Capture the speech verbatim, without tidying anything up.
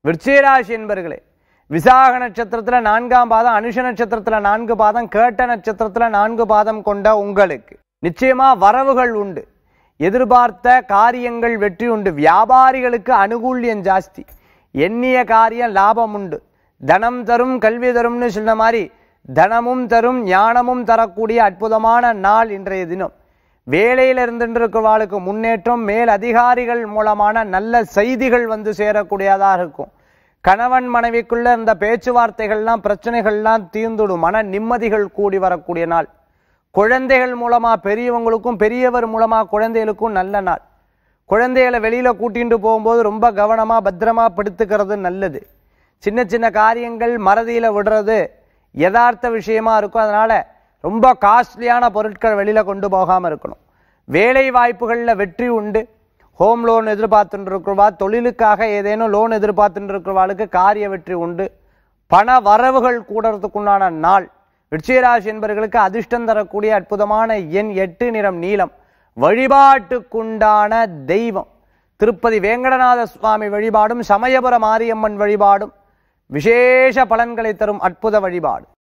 விருச்சிகராசி என்பர்களே, விசாக நட்சத்திரத்துல நான்காம் பாதம், அனுஷ நட்சத்திரத்துல நான்கு பாதம், கேட்ட நட்சத்திரத்துல நான்கு பாதம் கொண்ட உங்களுக்கு நிச்சயமா வரவுகள் உண்டு. எதிர்பார்த்த காரியங்கள் வெற்றி உண்டு. வியாபாரிகளுக்கு அனுகூல்யம் ஜாஸ்தி. எண்ணிய காரியம் லாபம் உண்டு. தனம் தரும் கல்வி தரும்னு சொன்ன மாதிரி தனமும் தரும் ஞானமும் தரக்கூடிய அற்புதமான நாள் இன்றைய தினம். வேலையில் இருந்திருக்கிறவாளுக்கு முன்னேற்றம், மேல் அதிகாரிகள் மூலமான நல்ல செய்திகள் வந்து சேரக்கூடியதாக இருக்கும். கணவன் மனைவிக்குள்ள இந்த பேச்சுவார்த்தைகள்லாம் பிரச்சனைகள்லாம் தீர்ந்துடும். மன நிம்மதிகள் கூடி வரக்கூடிய நாள். குழந்தைகள் மூலமா பெரியவங்களுக்கும் பெரியவர் மூலமா குழந்தைகளுக்கும் நல்ல நாள். குழந்தைகளை வெளியில கூட்டிட்டு போகும்போது ரொம்ப கவனமா பத்திரமா படுத்துக்கிறது நல்லது. சின்ன சின்ன காரியங்கள் மறதியில விடுறது யதார்த்த விஷயமா இருக்கும். அதனால ரொம்ப காஸ்ட்லியான பொருட்கள் வெளியில கொண்டு போகாம இருக்கணும். வேலை வாய்ப்புகள்ல வெற்றி உண்டு. ஹோம் லோன் எதிர்பார்த்துட்டு இருக்கிறவா, தொழிலுக்காக ஏதேனும் லோன் எதிர்பார்த்துட்டு இருக்கிறவாளுக்கு காரிய வெற்றி உண்டு. பண வரவுகள் கூடுறதுக்குண்டான நாள். விருச்சிகராசி என்பவர்களுக்கு அதிர்ஷ்டம் தரக்கூடிய அற்புதமான எண் எட்டு, நிறம் நீலம். வழிபாட்டுக்குண்டான தெய்வம் திருப்பதி வேங்கடநாத சுவாமி வழிபாடும் சமயபுர மாரியம்மன் வழிபாடும் விசேஷ பலன்களை தரும் அற்புத வழிபாடு.